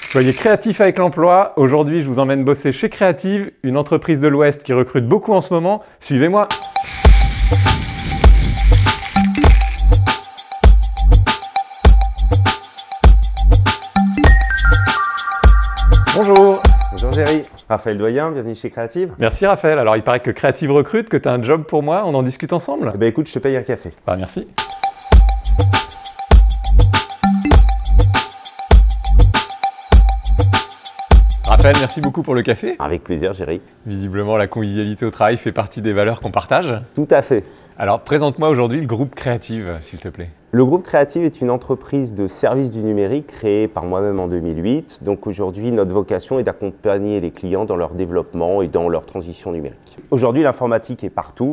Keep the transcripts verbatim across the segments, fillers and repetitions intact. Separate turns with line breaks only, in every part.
Soyez créatifs avec l'emploi. Aujourd'hui, je vous emmène bosser chez Creative, une entreprise de l'Ouest qui recrute beaucoup en ce moment. Suivez-moi. Bonjour.
Bonjour Géry, Raphaël Doyen, bienvenue chez Creative.
Merci Raphaël. Alors il paraît que Creative recrute, que tu as un job pour moi, on en discute ensemble?
Eh ben écoute, je te paye un café.
Bah merci. Raphaël, merci beaucoup pour le café.
Avec plaisir Géry.
Visiblement, la convivialité au travail fait partie des valeurs qu'on partage.
Tout à fait.
Alors, présente-moi aujourd'hui le groupe Creative, s'il te plaît.
Le groupe Creative est une entreprise de services du numérique créée par moi-même en deux mille huit. Donc aujourd'hui, notre vocation est d'accompagner les clients dans leur développement et dans leur transition numérique. Aujourd'hui, l'informatique est partout.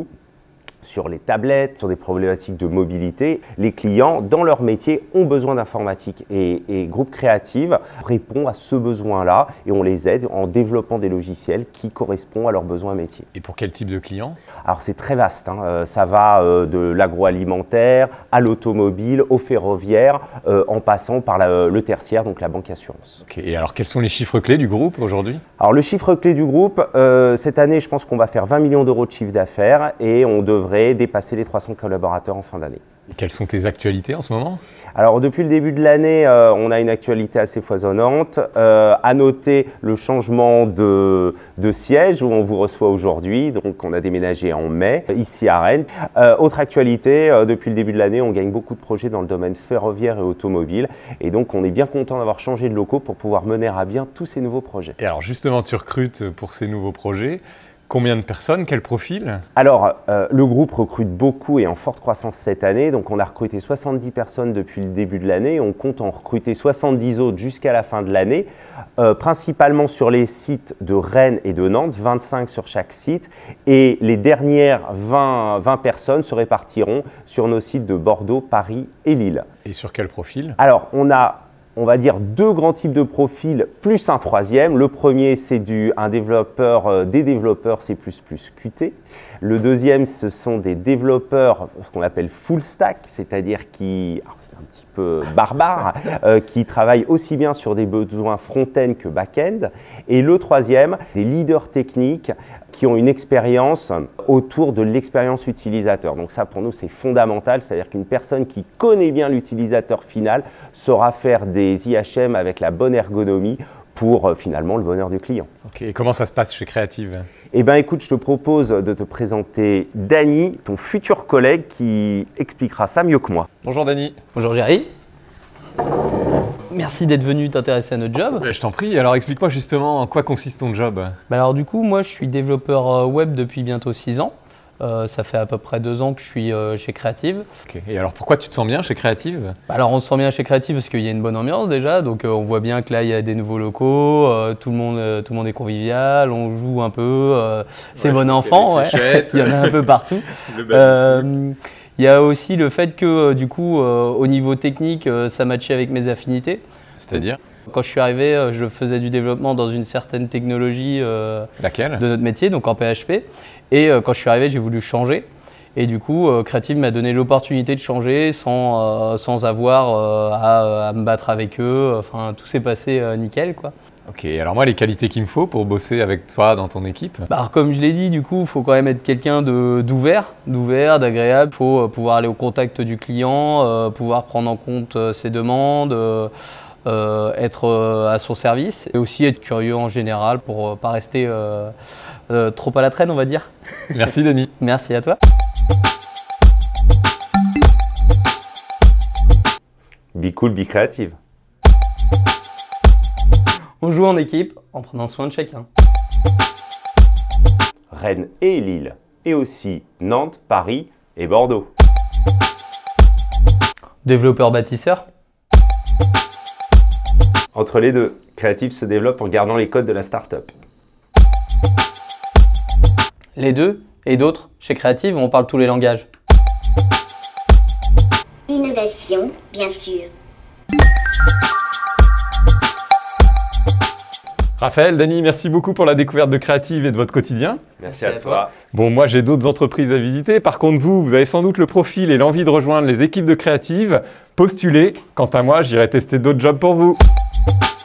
Sur les tablettes, sur des problématiques de mobilité, les clients, dans leur métier, ont besoin d'informatique. Et, et Groupe Creative répond à ce besoin-là et on les aide en développant des logiciels qui correspondent à leurs besoins métiers.
Et pour quel type de clients?
Alors c'est très vaste, hein. euh, ça va euh, de l'agroalimentaire à l'automobile, au ferroviaire, euh, en passant par la, le tertiaire, donc la banque assurance.
Okay. Et alors quels sont les chiffres clés du groupe aujourd'hui?
Alors le chiffre clé du groupe, euh, cette année je pense qu'on va faire vingt millions d'euros de chiffre d'affaires et on devrait dépasser les trois cents collaborateurs en fin d'année.
Quelles sont tes actualités en ce moment?
Alors depuis le début de l'année, euh, on a une actualité assez foisonnante. Euh, à noter le changement de, de siège où on vous reçoit aujourd'hui. Donc on a déménagé en mai, ici à Rennes. Euh, autre actualité, euh, depuis le début de l'année, on gagne beaucoup de projets dans le domaine ferroviaire et automobile. Et donc on est bien content d'avoir changé de locaux pour pouvoir mener à bien tous ces nouveaux projets.
Et alors justement, tu recrutes pour ces nouveaux projets. Combien de personnes? Quel profil?
Alors, euh, le groupe recrute beaucoup et en forte croissance cette année. Donc, on a recruté soixante-dix personnes depuis le début de l'année. On compte en recruter soixante-dix autres jusqu'à la fin de l'année, euh, principalement sur les sites de Rennes et de Nantes, vingt-cinq sur chaque site. Et les dernières vingt, vingt personnes se répartiront sur nos sites de Bordeaux, Paris et Lille.
Et sur quel profil?
Alors, on a... on va dire deux grands types de profils, plus un troisième. Le premier, c'est du, un développeur, euh, des développeurs C plus plus Qt. Le deuxième, ce sont des développeurs, ce qu'on appelle full stack, c'est-à-dire qui, alors c'est un petit peu barbare, euh, qui travaillent aussi bien sur des besoins front-end que back-end. Et le troisième, des leaders techniques qui ont une expérience autour de l'expérience utilisateur. Donc ça, pour nous, c'est fondamental, c'est-à-dire qu'une personne qui connaît bien l'utilisateur final saura faire des I H M avec la bonne ergonomie pour euh, finalement le bonheur du client.
Ok, et comment ça se passe chez Creative?
Eh bien écoute, je te propose de te présenter Dany, ton futur collègue qui expliquera ça mieux que moi.
Bonjour Dany.
Bonjour Géry. Merci d'être venu t'intéresser à notre job.
Je t'en prie, alors explique-moi justement en quoi consiste ton job.
Bah alors du coup, moi je suis développeur web depuis bientôt six ans. Euh, ça fait à peu près deux ans que je suis euh, chez Creative.
Okay. Et alors pourquoi tu te sens bien chez Creative?
Alors on se sent bien chez Creative parce qu'il y a une bonne ambiance déjà, donc euh, on voit bien que là il y a des nouveaux locaux, euh, tout, le monde, euh, tout le monde est convivial, on joue un peu, euh, c'est
ouais,
bon enfant, ouais. Il y en a un peu partout. euh, il y a aussi le fait que euh, du coup euh, au niveau technique euh, ça matchait avec mes affinités.
C'est-à-dire?
Quand je suis arrivé, euh, je faisais du développement dans une certaine technologie euh,
Laquelle?
de notre métier, donc en P H P. Et euh, quand je suis arrivé, j'ai voulu changer. Et du coup, euh, Creative m'a donné l'opportunité de changer sans, euh, sans avoir euh, à, à me battre avec eux. Enfin, tout s'est passé euh, nickel, quoi.
Ok, alors moi, les qualités qu'il me faut pour bosser avec toi dans ton équipe?
Bah, alors, comme je l'ai dit, du coup, il faut quand même être quelqu'un d'ouvert, d'ouvert, d'agréable. Il faut euh, pouvoir aller au contact du client, euh, pouvoir prendre en compte euh, ses demandes, euh, euh, être euh, à son service. Et aussi être curieux en général pour ne euh, pas rester euh, euh, trop à la traîne, on va dire.
Merci Dany.
Merci à toi.
Be cool, be creative.
On joue en équipe en prenant soin de chacun.
Rennes et Lille, et aussi Nantes, Paris et Bordeaux.
Développeur bâtisseur.
Entre les deux, Creative se développe en gardant les codes de la start-up.
Les deux et d'autres. Chez Creative, on parle tous les langages.
Innovation, bien sûr.
Raphaël, Dany, merci beaucoup pour la découverte de Creative et de votre quotidien.
Merci, Merci à, à toi. toi.
Bon, moi j'ai d'autres entreprises à visiter. Par contre, vous, vous avez sans doute le profil et l'envie de rejoindre les équipes de Creative. Postulez. Quant à moi, j'irai tester d'autres jobs pour vous.